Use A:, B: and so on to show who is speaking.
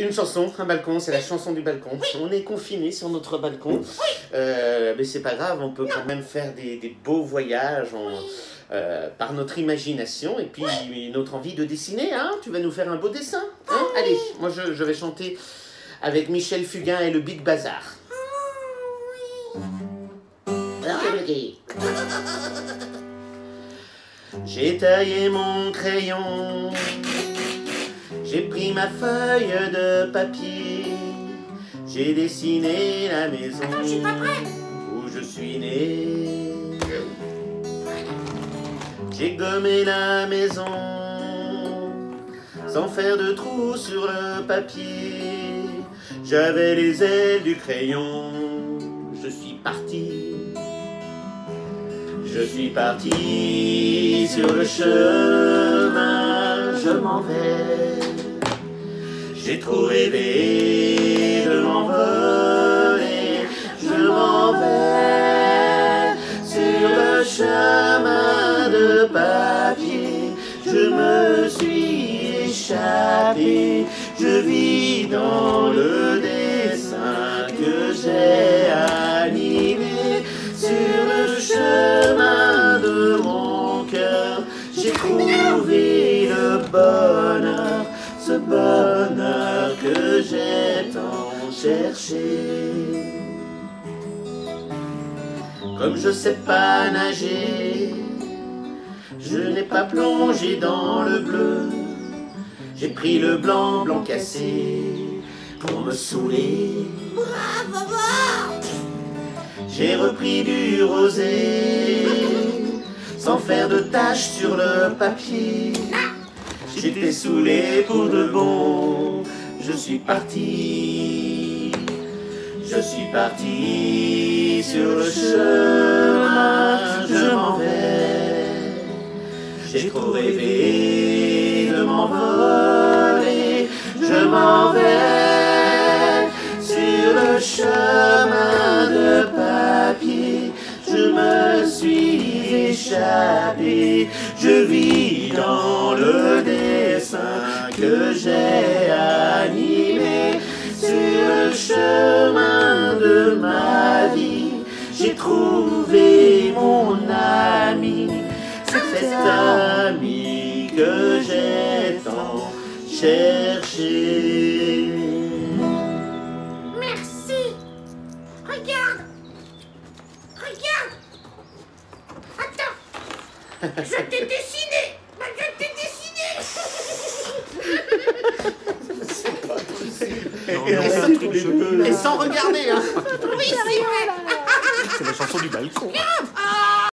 A: Une chanson, un balcon, c'est la chanson du balcon. Oui. On est confinés sur notre balcon. Oui. Mais c'est pas grave, on peut quand même faire des beaux voyages par notre imagination et puis notre envie de dessiner. Hein. Tu vas nous faire un beau dessin. Hein. Allez, moi je vais chanter avec Michel Fugain et le Big Bazar. J'ai taillé mon crayon, j'ai pris ma feuille de papier, j'ai dessiné la maison où je suis né. J'ai gommé la maison sans faire de trou sur le papier. J'avais les ailes du crayon, je suis parti. Je suis parti sur le chemin, je m'en vais. J'ai trop rêvé de m'envoler, je m'en vais sur le chemin de papier. Je me suis échappé, je vis dans le dessin que j'ai animé. Sur le chemin de mon cœur, j'ai trouvé le bonheur, ce bonheur que j'ai tant cherché. Comme je sais pas nager, je n'ai pas plongé dans le bleu. J'ai pris le blanc, blanc cassé, pour me saouler.
B: Bravo!
A: J'ai repris du rosé, sans faire de taches sur le papier. J'étais saoulé pour de bon, je suis parti. Je suis parti sur le chemin, je m'en vais. J'ai trop rêvé de m'envoler, je m'en vais sur le chemin de papier. Je me suis échappé, je vis dans le dessin que j'ai animé. Sur le chemin de ma vie, j'ai trouvé mon ami. C'est cet ami que j'ai tant cherché.
B: Merci. Regarde. Regarde. Attends. Je t'ai dessiné. Je t'ai dessiné.
A: C'est pas possible.
C: Et sans regarder, hein.
B: Oui, c'est vrai.
C: C'est la chanson du balcon.
B: Ah